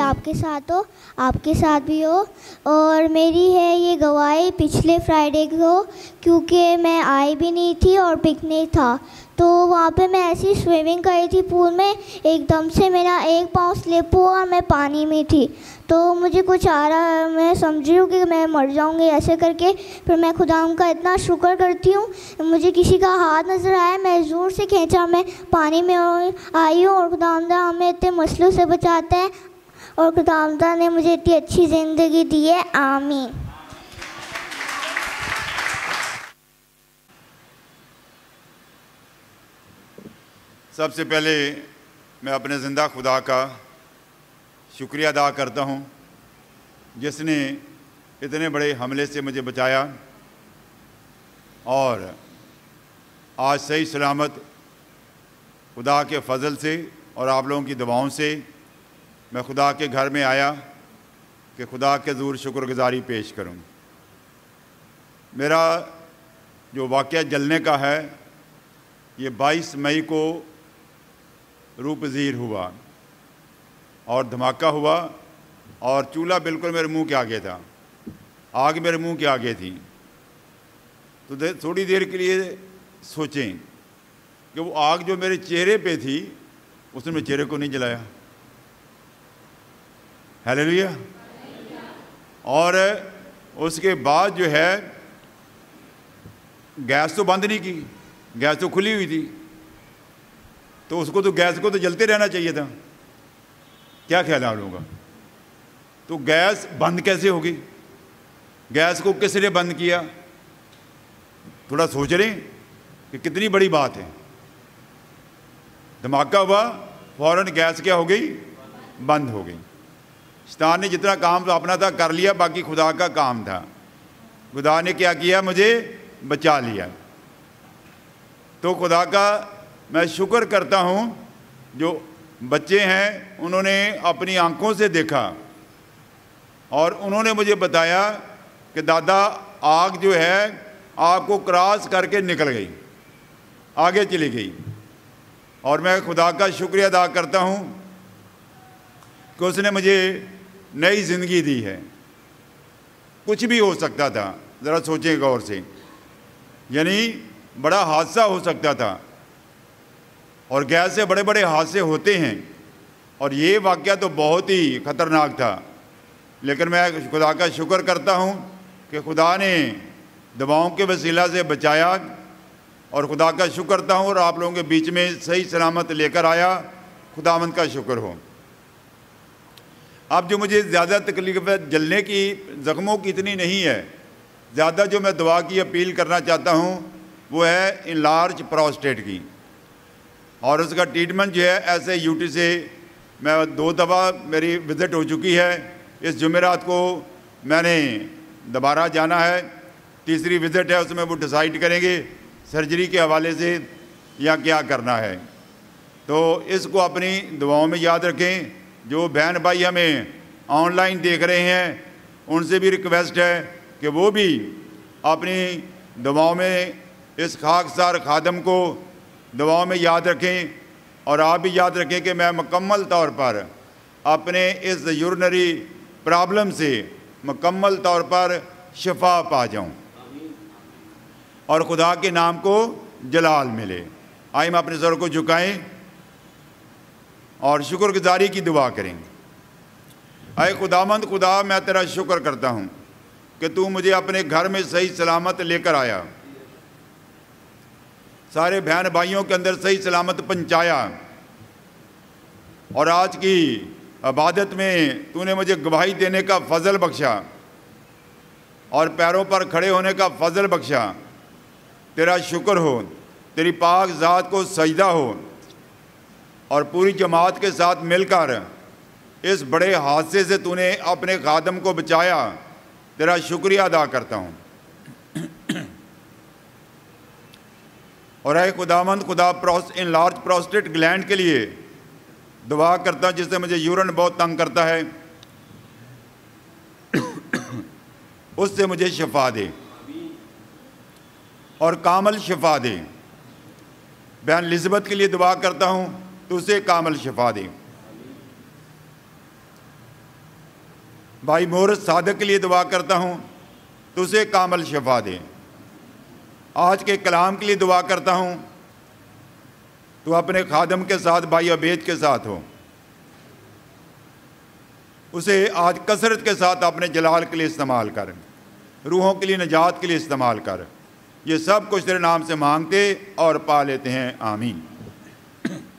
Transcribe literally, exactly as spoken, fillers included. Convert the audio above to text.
आपके साथ हो, आपके साथ भी हो। और मेरी है ये गवाही पिछले फ्राइडे को, क्योंकि मैं आई भी नहीं थी और पिकनिक था, तो वहाँ पे मैं ऐसी स्विमिंग कर रही थी पूल में, एकदम से मेरा एक पाँव स्लिप हुआ और मैं पानी में थी। तो मुझे कुछ आ रहा, मैं समझ रही हूँ कि मैं मर जाऊँगी ऐसे करके। फिर मैं खुदा का इतना शुक्र करती हूँ, मुझे किसी का हाथ नज़र आया, मैं ज़ोर से खींचा, मैं पानी में आई हूँ। और खुदा हमें इतने मसलों से बचाता है और खुदा ने मुझे इतनी अच्छी ज़िंदगी दी है। आमीन। सबसे पहले मैं अपने ज़िंदा खुदा का शुक्रिया अदा करता हूँ, जिसने इतने बड़े हमले से मुझे बचाया और आज सही सलामत खुदा के फ़ज़ल से और आप लोगों की दुआओं से मैं खुदा के घर में आया कि खुदा के ज़रूर शुक्रगुजारी पेश करूँ। मेरा जो वाक़या जलने का है, ये बाईस मई को रूपज़ीर हुआ और धमाका हुआ और चूल्हा बिल्कुल मेरे मुंह के आगे था, आग मेरे मुंह के आगे थी। तो दे, थोड़ी देर के लिए सोचें कि वो आग जो मेरे चेहरे पे थी उसने मेरे चेहरे को नहीं जलाया। हालेलुया। और उसके बाद जो है गैस तो बंद नहीं की, गैस तो खुली हुई थी, तो उसको तो गैस को तो जलते रहना चाहिए था। क्या ख्याल है आप लोगों का? तो गैस बंद कैसे होगी? गैस को किसने बंद किया? थोड़ा सोच रहे कि कितनी बड़ी बात है। धमाका हुआ, फौरन गैस क्या हो गई? बंद हो गई। शैतान ने जितना काम तो अपना था कर लिया, बाकी खुदा का काम था। खुदा ने क्या किया? मुझे बचा लिया। तो खुदा का मैं शुक्र करता हूँ। जो बच्चे हैं उन्होंने अपनी आंखों से देखा और उन्होंने मुझे बताया कि दादा आग जो है आपको क्रॉस करके निकल गई, आगे चली गई। और मैं खुदा का शुक्रिया अदा करता हूँ कि उसने मुझे नई ज़िंदगी दी है। कुछ भी हो सकता था, ज़रा सोचें गौर से, यानी बड़ा हादसा हो सकता था और गैस से बड़े बड़े हादसे होते हैं और ये वाक़या तो बहुत ही ख़तरनाक था। लेकिन मैं खुदा का शुक्र करता हूँ कि खुदा ने दवाओं के वसीला से बचाया और खुदा का शुक्र करता हूँ और आप लोगों के बीच में सही सलामत लेकर आया। खुदावंद का शुक्र हो। अब जो मुझे ज़्यादा तकलीफ है, जलने की, ज़ख्मों की इतनी नहीं है। ज़्यादा जो मैं दुआ की अपील करना चाहता हूँ वो है इनलार्ज प्रोस्टेट की, और उसका ट्रीटमेंट जो है ऐसे यूटी से मैं दो दफ़ा मेरी विज़िट हो चुकी है। इस जुमेरात को मैंने दोबारा जाना है, तीसरी विज़िट है, उसमें वो डिसाइड करेंगे सर्जरी के हवाले से या क्या करना है। तो इसको अपनी दुआओं में याद रखें। जो बहन भाई हमें ऑनलाइन देख रहे हैं उनसे भी रिक्वेस्ट है कि वो भी अपनी दुआओं में इस खाकसार खादम को दुआओं में याद रखें। और आप भी याद रखें कि मैं मुकम्मल तौर पर अपने इस यूरिनरी प्रॉब्लम से मुकम्मल तौर पर शिफा पा जाऊं और खुदा के नाम को जलाल मिले। आइए हम अपने सर को झुकाएं और शुक्रगुजारी की दुआ करें। आए खुदामंद खुदा, मैं तेरा शुक्र करता हूँ कि तू मुझे अपने घर में सही सलामत लेकर आया, सारे बहन भाइयों के अंदर सही सलामत पहुँचाया और आज की इबादत में तूने मुझे गवाही देने का फ़ज़ल बख्शा और पैरों पर खड़े होने का फ़ज़ल बख्शा। तेरा शुक्र हो, तेरी पाक ज़ात को सजदा हो और पूरी जमात के साथ मिलकर इस बड़े हादसे से तूने अपने खादम को बचाया। तेरा शुक्रिया अदा करता हूँ। और है खुदावंद खुदा प्रोस इन लार्ज प्रोस्टेट ग्लैंड के लिए दुआ करता हूँ, जिससे मुझे यूरिन बहुत तंग करता है, उससे मुझे शिफा दे और कामल शिफा दे। बहन लिज़बत के लिए दुआ करता हूँ तो उसे कामल शिफा दे। भाई मोहरत सादक के लिए दुआ करता हूँ तो उसे कामल शफा दे। आज के कलाम के लिए दुआ करता हूँ तो अपने खादम के साथ, भाई अबेद के साथ हो, उसे आज कसरत के साथ अपने जलाल के लिए इस्तेमाल कर, रूहों के लिए निजात के लिए इस्तेमाल कर। ये सब कुछ तेरे नाम से मांगते और पा लेते हैं, आमीन।